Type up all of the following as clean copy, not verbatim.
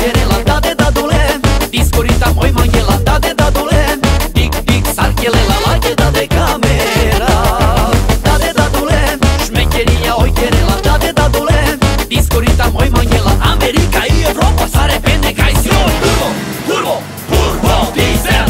cherela, da de dadule. Discorita moj manjela, da de dadule. Dik dik sarkelela, lage da de kamera. Da de dadule, șmecheria oj cherela, da de dadule. Discorita moj manjela, Amerika i Evropa sare pene kaj si oj. Turbo, turbo, turbo, diesel.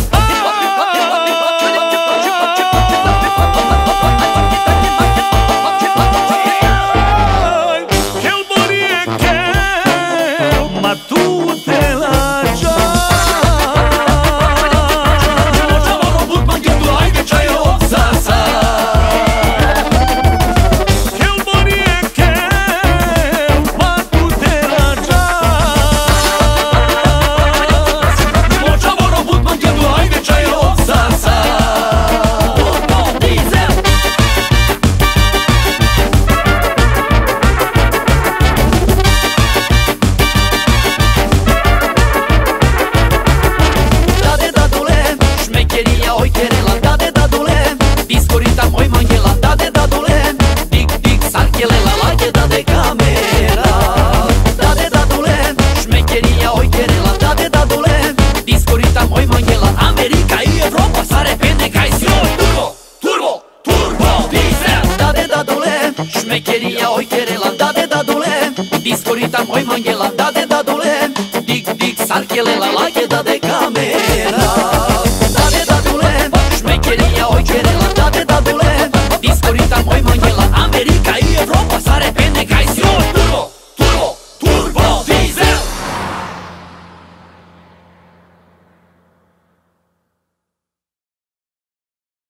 Oj cherela, da de dadule. Discorita moj manjela, da de dadule. Dik dik sarkelela, lage da de kamera. Da de dadule, șmecheria oj cherela, da de dadule. Discorita moj manjela, Amerika i Evropa sare pene kaj si oj. Turbo, turbo, turbo, diesel. Da de dadule, șmecheria oj cherela, da de dadule. Discorita moj manjela, da de dadule. Dik dik sarkelela, lage da de kamera.